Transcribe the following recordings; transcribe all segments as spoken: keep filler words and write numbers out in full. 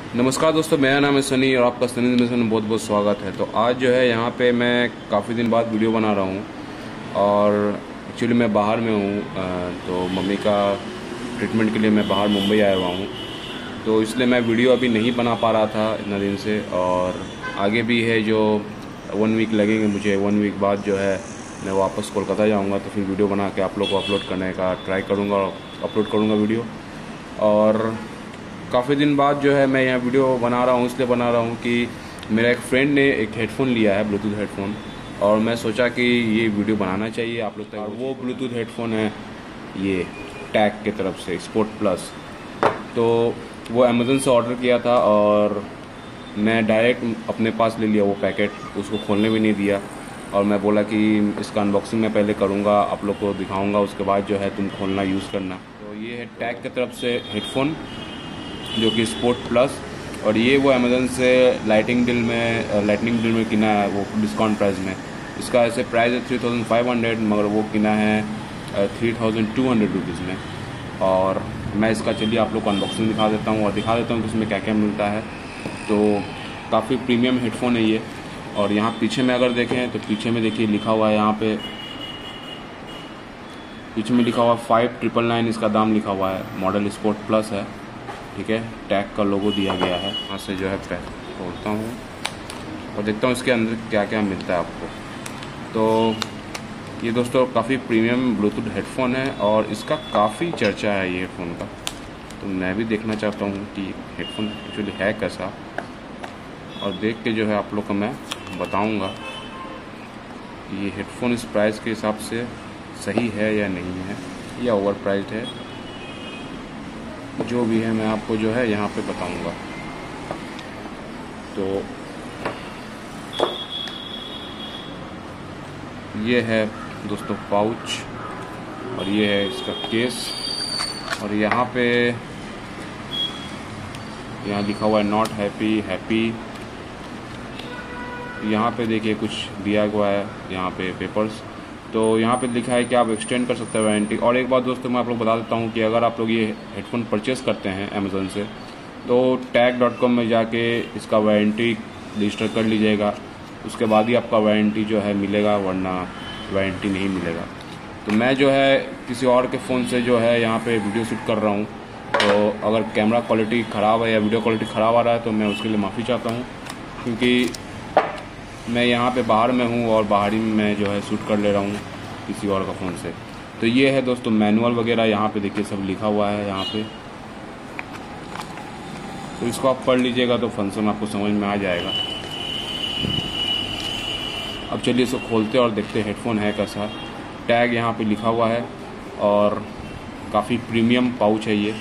नमस्कार दोस्तों, मेरा नाम है सनी और आपका सनी मिशन में बहुत बहुत स्वागत है। तो आज जो है यहाँ पे मैं काफ़ी दिन बाद वीडियो बना रहा हूँ और एक्चुअली मैं बाहर में हूँ, तो मम्मी का ट्रीटमेंट के लिए मैं बाहर मुंबई आया हुआ हूँ। तो इसलिए मैं वीडियो अभी नहीं बना पा रहा था इतना दिन से, और आगे भी है जो वन वीक लगेंगे मुझे। वन वीक बाद जो है मैं वापस कोलकाता जाऊँगा, तो फिर वीडियो बना के आप लोग को अपलोड करने का ट्राई करूँगा और अपलोड करूँगा वीडियो। और काफ़ी दिन बाद जो है मैं यहाँ वीडियो बना रहा हूँ, इसलिए बना रहा हूँ कि मेरा एक फ्रेंड ने एक हेडफोन लिया है, ब्लूटूथ हेडफोन, और मैं सोचा कि ये वीडियो बनाना चाहिए आप लोग तक। और वो ब्लूटूथ हेडफोन है ये टैग की तरफ से स्पोर्ट प्लस। तो वो अमेज़न से ऑर्डर किया था और मैं डायरेक्ट अपने पास ले लिया वो पैकेट, उसको खोलने भी नहीं दिया। और मैं बोला कि इसका अनबॉक्सिंग मैं पहले करूँगा, आप लोग को दिखाऊँगा, उसके बाद जो है तुम खोलना यूज़ करना। तो ये है टैग की तरफ से हेडफोन जो कि स्पोर्ट प्लस, और ये वो अमेज़न से लाइटिंग डील में लाइटनिंग डील में किना है, वो डिस्काउंट प्राइस में। इसका ऐसे प्राइस है थ्री थाउजेंड फाइव हंड्रेड, मगर वो किना है three thousand two hundred rupees में। और मैं इसका चलिए आप लोग को अनबॉक्सिंग दिखा देता हूँ और दिखा देता हूँ कि इसमें क्या क्या मिलता है। तो काफ़ी प्रीमियम हेडफोन है ये। और यहाँ पीछे में अगर देखें तो पीछे में देखिए लिखा हुआ है, यहाँ पे पीछे में लिखा हुआ फाइव ट्रिपल नाइन इसका दाम लिखा हुआ है। मॉडल स्पोर्ट प्लस है, ठीक है। टैग का लोगो दिया गया है। यहाँ से जो है पैक खोलता हूँ और देखता हूँ इसके अंदर क्या क्या मिलता है आपको। तो ये दोस्तों काफ़ी प्रीमियम ब्लूटूथ हेडफोन है और इसका काफ़ी चर्चा है ये हेडफोन का। तो मैं भी देखना चाहता हूँ कि हेडफोन एक्चुअली है कैसा, और देख के जो है आप लोग को मैं बताऊँगा ये हेडफोन इस प्राइस के हिसाब से सही है या नहीं है, या ओवर प्राइस्ड है। जो भी है मैं आपको जो है यहाँ पे बताऊंगा। तो ये है दोस्तों पाउच, और ये है इसका केस, और यहाँ पे यहाँ लिखा हुआ है नॉट हैप्पी हैप्पी। यहाँ पे देखिए कुछ दिया हुआ है यहाँ पे पेपर्स। तो यहाँ पे लिखा है कि आप एक्सटेंड कर सकते हैं वारंटी। और एक बात दोस्तों मैं आप लोग बता देता हूँ कि अगर आप लोग ये हेडफोन परचेज़ करते हैं अमेज़न से, तो टैग डॉट कॉम में जाके इसका वारंटी रजिस्टर कर लीजिएगा। उसके बाद ही आपका वारंटी जो है मिलेगा, वरना वारंटी नहीं मिलेगा। तो मैं जो है किसी और के फ़ोन से जो है यहाँ पर वीडियो शूट कर रहा हूँ, तो अगर कैमरा क्वालिटी ख़राब है या वीडियो क्वालिटी ख़राब आ रहा है तो मैं उसके लिए माफ़ी चाहता हूँ, क्योंकि मैं यहाँ पे बाहर में हूँ और बाहर ही मैं जो है शूट कर ले रहा हूँ किसी और का फ़ोन से। तो ये है दोस्तों मैनुअल वगैरह, यहाँ पे देखिए सब लिखा हुआ है यहाँ पे। तो इसको आप पढ़ लीजिएगा तो फंक्शन आपको समझ में आ जाएगा। अब चलिए इसको खोलते और देखते हेडफोन है कैसा। टैग यहाँ पे लिखा हुआ है और काफ़ी प्रीमियम पाउच है ये।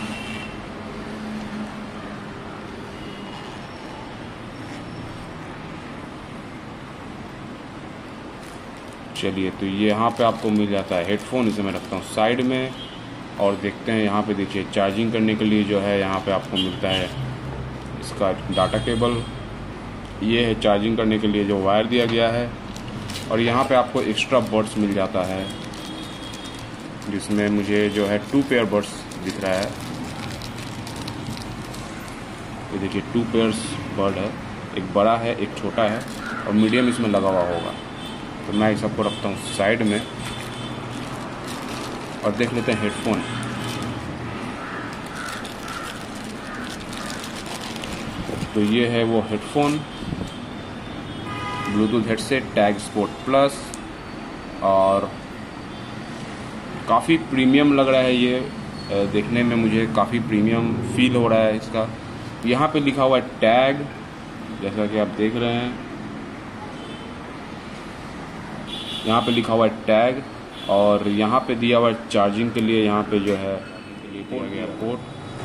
चलिए, तो ये यहाँ पे आपको मिल जाता है हेडफोन। इसे मैं रखता हूँ साइड में और देखते हैं यहाँ पे देखिए चार्जिंग करने के लिए जो है यहाँ पे आपको मिलता है इसका डाटा केबल। ये है चार्जिंग करने के लिए जो वायर दिया गया है, और यहाँ पे आपको एक्स्ट्रा बड्स मिल जाता है, जिसमें मुझे जो है टू पेयर बड्स दिख रहा है। ये देखिए टू पेयर्स बड है, एक बड़ा है एक छोटा है, और मीडियम इसमें लगा हुआ होगा। तो मैं इस सबको रखता हूँ साइड में और देख लेते हैं हेडफोन। तो ये है वो headphone, bluetooth headset tag sport plus, और काफ़ी प्रीमियम लग रहा है ये। देखने में मुझे काफ़ी प्रीमियम फील हो रहा है इसका। यहाँ पे लिखा हुआ है टैग, जैसा कि आप देख रहे हैं यहाँ पे लिखा हुआ है टैग, और यहाँ पे दिया हुआ है चार्जिंग के लिए। यहाँ पे जो है दिया गया पोर्ट,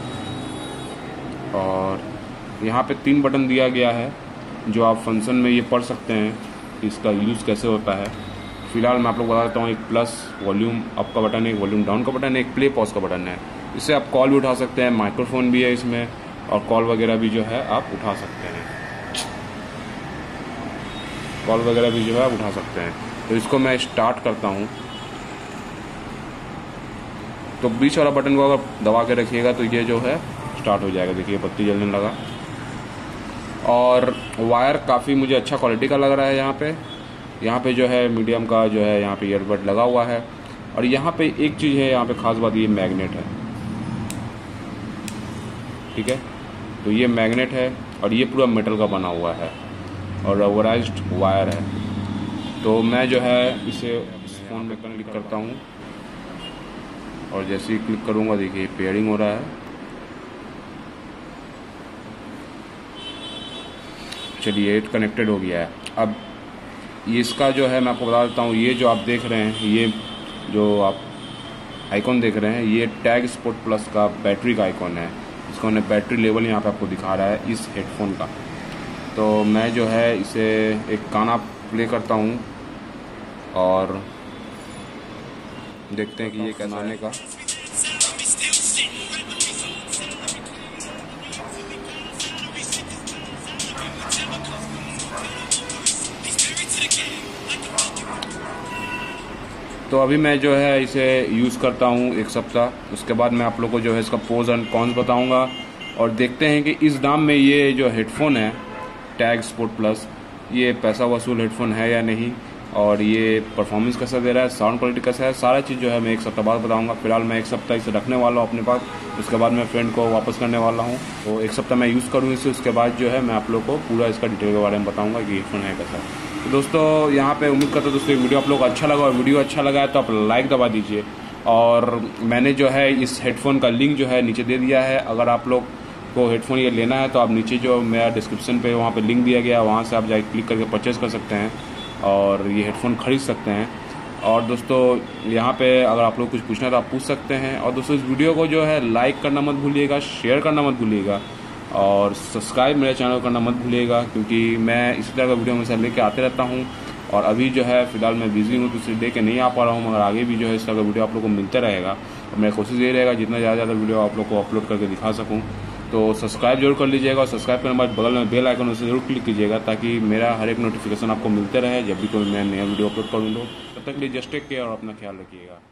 और यहाँ पे तीन बटन दिया गया है जो आप फंक्शन में ये पढ़ सकते हैं कि इसका यूज़ कैसे होता है। फिलहाल मैं आप लोग बता देता हूँ, एक प्लस वॉल्यूम अप का बटन है, एक वॉल्यूम डाउन का बटन है, एक प्ले पॉज का बटन है। इससे आप कॉल भी उठा सकते हैं, माइक्रोफोन भी है इसमें, और कॉल वगैरह भी जो है आप उठा सकते हैं। कॉल वगैरह भी जो है आप उठा सकते हैं। तो इसको मैं स्टार्ट करता हूँ। तो बीच वाला बटन को अगर दबा के रखिएगा तो ये जो है स्टार्ट हो जाएगा। देखिए बत्ती जलने लगा। और वायर काफ़ी मुझे अच्छा क्वालिटी का लग रहा है। यहाँ पे यहाँ पे जो है मीडियम का जो है यहाँ पे ईयरबड लगा हुआ है। और यहाँ पे एक चीज़ है, यहाँ पे ख़ास बात ये मैग्नेट है, ठीक है। तो ये मैग्नेट है और ये पूरा मेटल का बना हुआ है और रबराइज्ड वायर है। तो मैं जो है इसे फ़ोन में क्लिक करता हूँ और जैसे ही क्लिक करूँगा देखिए पेयरिंग हो रहा है। चलिए कनेक्टेड हो गया है। अब इसका जो है मैं आपको बता देता हूँ, ये जो आप देख रहे हैं, ये जो आप आइकॉन देख रहे हैं, ये टैग स्पोर्ट प्लस का बैटरी का आइकॉन है। इसका उन्हें बैटरी लेवल यहाँ पे आपको दिखा रहा है इस हेडफोन का। तो मैं जो है इसे एक गाना प्ले करता हूँ और देखते हैं कि ये कैसा आने का। तो अभी मैं जो है इसे यूज़ करता हूँ एक सप्ताह। उसके बाद मैं आप लोग को जो है इसका प्रोज एंड कॉन्स बताऊँगा और देखते हैं कि इस दाम में ये जो हेडफोन है टैग स्पोर्ट प्लस, ये पैसा वसूल हेडफोन है या नहीं, और ये परफॉर्मेंस कैसा दे रहा है, साउंड क्वालिटी कैसा है, सारा चीज़ जो है मैं एक सप्ताह बाद बताऊंगा। फिलहाल मैं एक सप्ताह इसे रखने वाला हूँ अपने पास, उसके बाद मैं फ्रेंड को वापस करने वाला हूँ। तो एक सप्ताह मैं यूज़ करूँ इसे, उसके बाद जो है मैं आप लोग को पूरा इसका डिटेल के बारे में बताऊँगा कि हेडफोन है कैसा। तो दोस्तों यहाँ पे उम्मीद करता हूँ दोस्तों वीडियो आप लोग को अच्छा लगा, और वीडियो अच्छा लगा है तो आप लाइक दबा दीजिए। और मैंने जो है इस हेडफोन का लिंक जो है नीचे दे दिया है। अगर आप लोग को हेडफोन ये लेना है तो आप नीचे जो मेरा डिस्क्रिप्शन पे वहाँ पे लिंक दिया गया है, वहाँ से आप जाके क्लिक करके परचेज़ कर सकते हैं और ये हेडफोन ख़रीद सकते हैं। और दोस्तों यहाँ पे अगर आप लोग कुछ पूछना है तो आप पूछ सकते हैं। और दोस्तों इस वीडियो को जो है लाइक करना मत भूलिएगा, शेयर करना मत भूलिएगा और सब्सक्राइब मेरे चैनल को करना मत भूलिएगा, क्योंकि मैं इसी तरह का वीडियो हमेशा लेके आते रहता हूँ। और अभी जो है फिलहाल मैं बिज़ी हूँ तो इसलिए लेके नहीं आ पा रहा हूँ, मगर आगे भी जो है इस तरह का वीडियो आप लोग को मिलते रहेगा। और मेरी कोशिश ये रहेगा जितना ज़्यादा ज़्यादा वीडियो आप लोग को अपलोड करके दिखा सकूँ। तो सब्सक्राइब जरूर कर लीजिएगा और सब्सक्राइब करने के बाद बगल में बेल आइकन उसे जरूर क्लिक कीजिएगा, ताकि मेरा हर एक नोटिफिकेशन आपको मिलते रहे जब भी कोई मैं नया वीडियो अपलोड करूँ। तो तब तक के लिए जस्ट टेक केयर और अपना ख्याल रखिएगा।